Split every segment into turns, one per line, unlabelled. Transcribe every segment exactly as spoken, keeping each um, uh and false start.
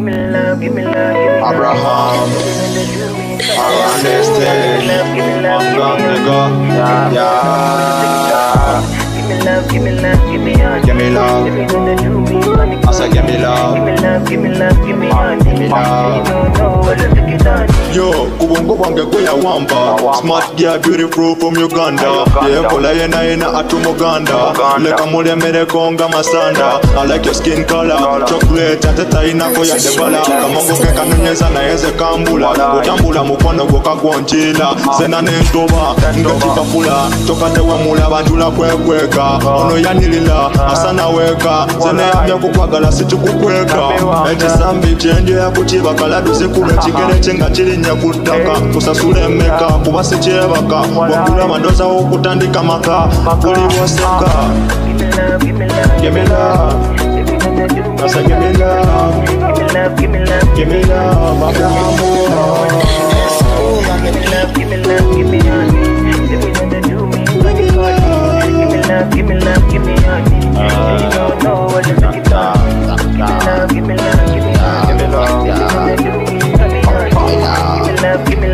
me love, give me love, give me love.
Abraham,
Give me love, give me love,
yeah, yeah.
give me love, give me love, give me on.
Give me love.
Give me gonna do me funny.
I say give me love.
Give me love, give me love, give me on.
Give me love.
You don't know what to take it on.
Yo, kubongo wange kwe ya wamba. Smart girl, beautiful from Uganda. Yeah, kola yena yena atu Muganda. Leka mule mere konga masanda. I like your skin color. Chocolate, ateta ina ko ya debala. Kamongo ke kanunyeza na yeze kambula. Utambula mukwano goka guanchila. Zena nentoba, nga kipapula. Chokate wa mula banjula kwe kweka. Ono yanilila, asana weka. Zena ya kukwagala situ kukweka. Eti sambi chenje ya kuchiba kaladuze kule chikele chenga chili nyakutaka. Kusasule meka, kubasi chebaka. Wakula mandoza ukutandika maka. Kuli waseka. Give me love. I say give me love.
Give me love, give me love,
Give me love, Abraham.
give me love, give me love, give me on. Give me gonna do me funny. Give me love, give me love, give me on. You don't know what to take it on. Give me love, give me love, give me on.
Give me love.
Give me love, give me love, give me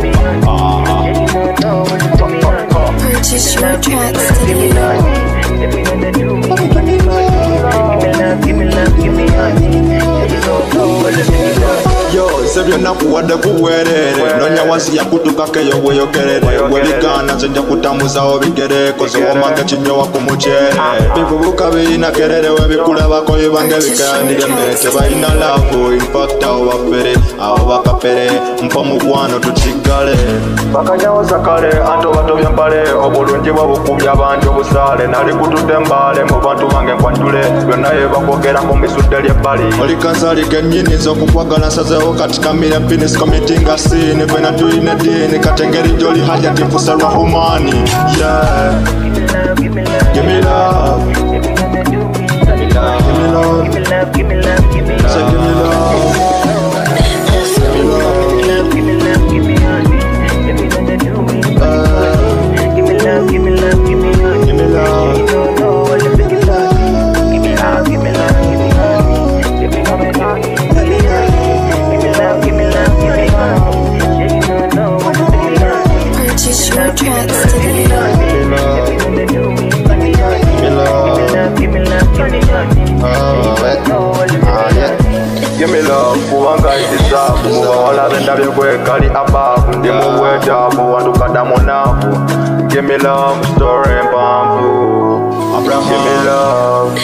on. You don't know what to take it on.
Purchase your tracks
Give me
today.
love, if you gonna do me funny. Give me love, give me love, give me on. You don't know what to take it on.
Yo, sebyo nakuwadde kuwerere nonya wansi ya kutuka keyo weyokerere weligana nzenja kutamuzawo bigere koze womange kinyowa ku mucere bivubuka birina kerere webikulabako bibange bikandire mete balina laavu infact awo bafere awo bakapere mpa mukwano tukiggale bakanyawoza kale anto batobya mpale obulungi bwabukubya bangi obusaale nali kutudde mbaale mu bantu bange nkwanjule byonna yebakwogerako mbisudde lyebbali oli kansali kennyiniza okukwagala nsazewo kati kamira penis committing a sin vena tuine dini katengeri joli haja tifusa rahumani yeah
Give me love,
give me love
if you gonna do me funny.
give me love
Give me love, give me love, give me
I say give me love give me love
Give me love, give me love, give me on. If you gonna do me funny. Give me love, give me love, give me on.
give me love
You don't know what to take it on. Give me love, give me love, give me on. If you gonna do me funny. Give me love, give me love, give me on. Yeah, you don't know what to take it on.
Purchase your tracks today.
If you gonna do me funny.
give me love
Give me love, give me love, give me on.
oh wait
Know what to take
ah
it
yeah
on.
give me love kubanga itisaafu mubawala bendabye kwekali abaafu ndi mu bwetaavu wandukadda munafu give me love story mpanvu give me love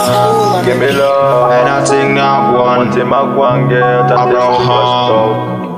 give me love anything I want mutima gwange Abraham